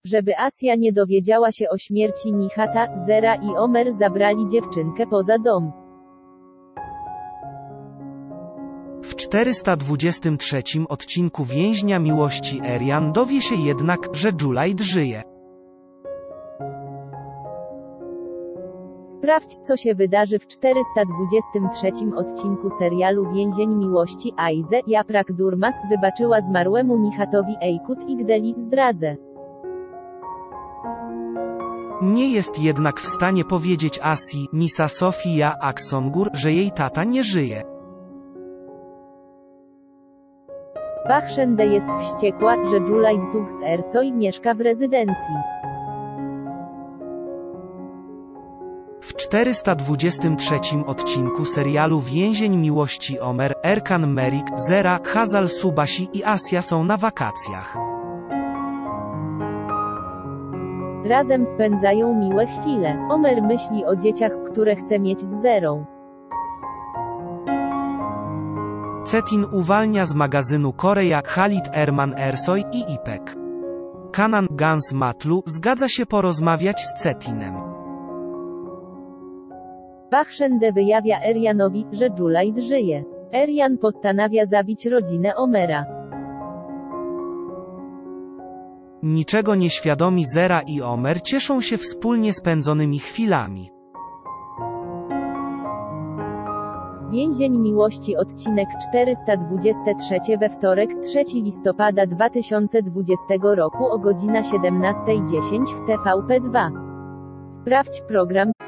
Żeby Asja nie dowiedziała się o śmierci Nihata, Zera i Omer zabrali dziewczynkę poza dom. W 423 odcinku Więźnia Miłości Erian dowie się jednak, że Julaid żyje. Sprawdź, co się wydarzy w 423 odcinku serialu Więzień Miłości. Aize, Yaprak Durmaz, wybaczyła zmarłemu Nihatowi Eikut i Gdeli, zdradzę. Nie jest jednak w stanie powiedzieć Asji, Nisa Sofia Aksongur, że jej tata nie żyje. Bachshende jest wściekła, że Julaid Tux Ersoy mieszka w rezydencji. W 423 odcinku serialu Więzień Miłości Omer, Erkan Merik, Zera, Hazal Subasi i Asja są na wakacjach. Razem spędzają miłe chwile. Omer myśli o dzieciach, które chce mieć z Zerą. Cetin uwalnia z magazynu Korea Khalid Erman Ersoy i Ipek. Kanan Gans Matlu zgadza się porozmawiać z Cetinem. Bachshende wyjawia Erianowi, że Julaid żyje. Erian postanawia zabić rodzinę Omera. Niczego nieświadomi Zera i Omer cieszą się wspólnie spędzonymi chwilami. Więzień Miłości odcinek 423 we wtorek 3 listopada 2020 roku o godzina 17:10 w TVP2. Sprawdź program.